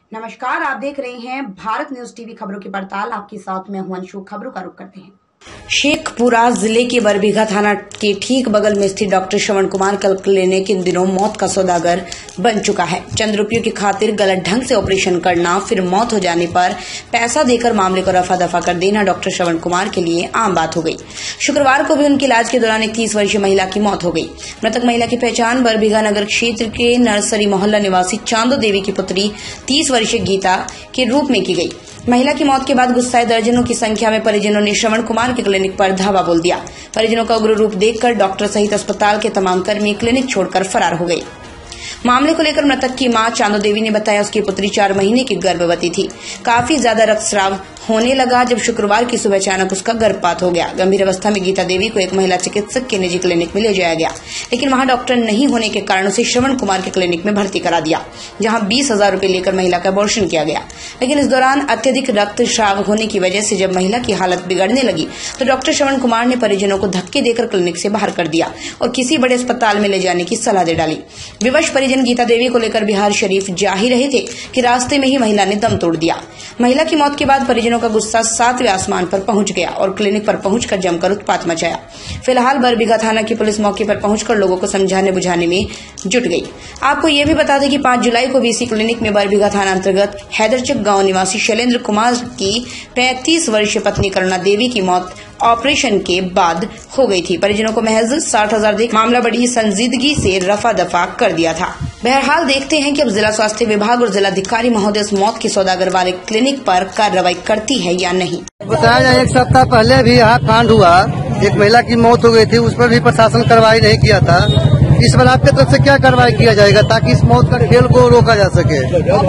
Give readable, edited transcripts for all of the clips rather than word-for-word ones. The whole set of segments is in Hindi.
नमस्कार, आप देख रहे हैं भारत न्यूज टीवी खबरों की पड़ताल। आपके साथ में हूं अंशु। खबरों का रुख करते हैं। शेखपुरा जिले के बरबीघा थाना के ठीक बगल में स्थित डॉक्टर श्रवण कुमार कल क्लिनिक इन दिनों मौत का सौदागर बन चुका है। चंद रुपयों की खातिर गलत ढंग से ऑपरेशन करना, फिर मौत हो जाने पर पैसा देकर मामले को रफा दफा कर देना डॉक्टर श्रवण कुमार के लिए आम बात हो गई। शुक्रवार को भी उनके इलाज के दौरान एक 30 वर्षीय महिला की मौत हो गई। मृतक महिला की पहचान बरबीघा नगर क्षेत्र के नर्सरी मोहल्ला निवासी चांदो देवी की पुत्री 30 वर्षीय गीता के रूप में की गई। महिला की मौत के बाद गुस्साए दर्जनों की संख्या में परिजनों ने श्रवण कुमार के क्लिनिक पर धावा बोल दिया। परिजनों का उग्र रूप देखकर डॉक्टर सहित अस्पताल के तमाम कर्मी क्लिनिक छोड़कर फरार हो गए। मामले को लेकर मृतक की मां चांदो देवी ने बताया उसकी पुत्री 4 महीने की गर्भवती थी। काफी ज्यादा रक्तस्राव होने लगा जब शुक्रवार की सुबह अचानक उसका गर्भपात हो गया। गंभीर अवस्था में गीता देवी को एक महिला चिकित्सक के निजी क्लिनिक में ले जाया गया, लेकिन वहां डॉक्टर नहीं होने के कारण उसे श्रवण कुमार के क्लिनिक में भर्ती करा दिया, जहां 20,000 रूपये लेकर महिला का अबॉर्शन किया गया। लेकिन इस दौरान अत्यधिक रक्तस्राव होने की वजह से जब महिला की हालत बिगड़ने लगी तो डॉक्टर श्रवण कुमार ने परिजनों को धक्के देकर क्लिनिक से बाहर कर दिया और किसी बड़े अस्पताल में ले जाने की सलाह दे डाली। विवश परिजन गीता देवी को लेकर बिहार शरीफ जा ही रहे थे कि रास्ते में ही महिला ने दम तोड़ दिया। महिला की मौत के बाद परिजनों का गुस्सा 7वें आसमान पर पहुंच गया और क्लिनिक पर पहुंचकर जमकर उत्पात मचाया। फिलहाल बरबीघा थाना की पुलिस मौके पर पहुंचकर लोगों को समझाने बुझाने में जुट गई। आपको ये भी बता दें कि 5 जुलाई को भी इसी क्लिनिक में बरबीघा थाना अंतर्गत हैदरचक गांव निवासी शैलेंद्र कुमार की 35 वर्षीय पत्नी करुणा देवी की मौत ऑपरेशन के बाद हो गई थी। परिजनों को महज 60,000 देकर मामला बड़ी संजीदगी से रफा दफा कर दिया था। बहरहाल देखते हैं कि अब जिला स्वास्थ्य विभाग और जिलाधिकारी महोदय इस मौत की सौदागर वाले क्लिनिक पर कार्रवाई करती है या नहीं। बताया जाए 1 सप्ताह पहले भी यहाँ कांड हुआ, एक महिला की मौत हो गई थी, उस पर भी प्रशासन कार्रवाई नहीं किया था। इस बार आपके तरफ से क्या कार्रवाई किया जाएगा ताकि इस मौत का खेल को रोका जा सके?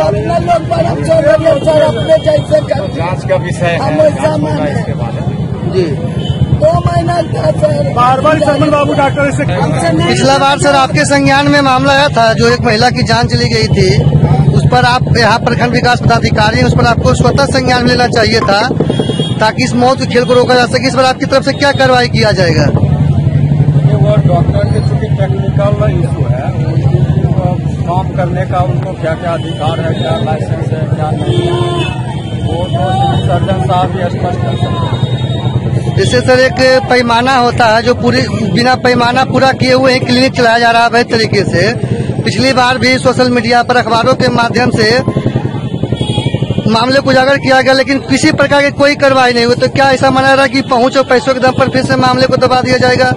जांच का विषय है जी। 2 महीना बार सरमन बाबू डॉक्टर से पिछला बार सर आपके संज्ञान में मामला आया था, जो एक महिला की जान चली गई थी, उस पर आप यहाँ प्रखंड विकास पदाधिकारी, उस पर आपको स्वतः संज्ञान लेना चाहिए था ताकि इस मौत के खेल को रोका जा सके। इस बार आपकी तरफ से क्या कार्रवाई किया जाएगा? वो डॉक्टर के चूंकि टेक्निकल इशू है, काम करने का उनको क्या क्या अधिकार है, क्या लाइसेंस है, क्या नहीं है, वो तो सर्जन साहब ही स्पष्ट कर सकते हैं। इससे सर एक पैमाना होता है जो पूरी बिना पैमाना पूरा किए हुए ही क्लिनिक चलाया जा रहा है बेहतर तरीके से। पिछली बार भी सोशल मीडिया पर अखबारों के माध्यम से मामले को उजागर किया गया, लेकिन किसी प्रकार की कोई कार्रवाई नहीं हुई। तो क्या ऐसा माना जा रहा है कि पहुंच और पैसों के दम पर फिर से मामले को दबा दिया जाएगा?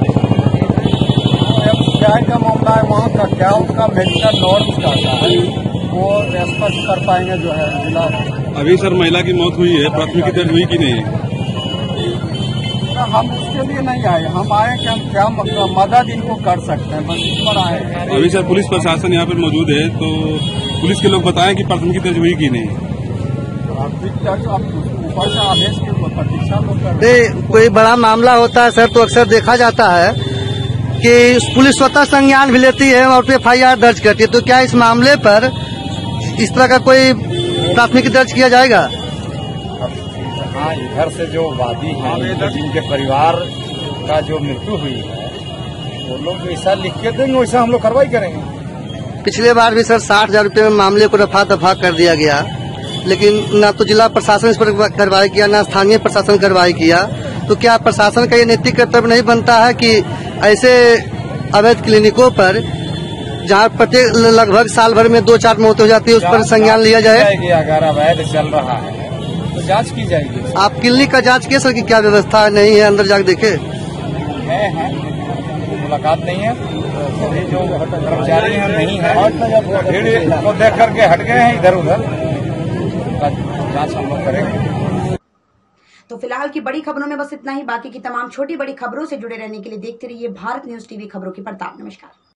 क्या का मामला है, वहाँ का क्या उसका मेडिकल नॉर्म्स का है, वो स्पष्ट कर पाएंगे जो है जिला। अभी सर महिला की मौत हुई है, प्राथमिकी दर्ज हुई कि नहीं? हम उसके लिए नहीं आए, हम आए कि हम क्या मदद इनको कर सकते हैं, बस इस पर आए। अभी सर पुलिस प्रशासन यहाँ पर मौजूद है, तो पुलिस के लोग बताएं कि प्राथमिकी दर्ज हुई कि नहीं? ऊपर से आदेश की प्रतीक्षा कर। कोई बड़ा मामला होता है सर तो अक्सर देखा जाता है कि पुलिस स्वतः संज्ञान भी लेती है और FIR दर्ज करती है। तो क्या इस मामले पर इस तरह का कोई प्राथमिकी दर्ज किया जाएगा? हाँ, इधर से जो वादी हैं, जिनके परिवार का जो मृत्यु हुई है, वो लोग जैसा लिख के देंगे वैसा हम लोग कार्रवाई करेंगे। पिछले बार भी सर 60,000 रूपये में मामले को रफा दफा कर दिया गया, लेकिन न तो जिला प्रशासन इस पर कार्रवाई किया, न स्थानीय प्रशासन कार्रवाई किया। तो क्या प्रशासन का ये नैतिक कर्तव्य नहीं बनता है कि ऐसे अवैध क्लिनिकों पर जहाँ प्रत्येक लगभग साल भर में 2-4 मौत हो जाती है उस पर संज्ञान लिया जाए? अगर अवैध चल रहा है तो जांच की जाएगी। आप क्लिनिक का जांच किए सर की क्या व्यवस्था नहीं है, अंदर जाकर देखे? है मुलाकात नहीं है, सभी जो कर्मचारी हैं नहीं है, भीड़ को देख करके हट गए हैं इधर उधर। जांच हम लोग करेंगे। तो फिलहाल की बड़ी खबरों में बस इतना ही। बाकी की तमाम छोटी बड़ी खबरों से जुड़े रहने के लिए देखते रहिए भारत न्यूज टीवी खबरों की पड़ताल। नमस्कार।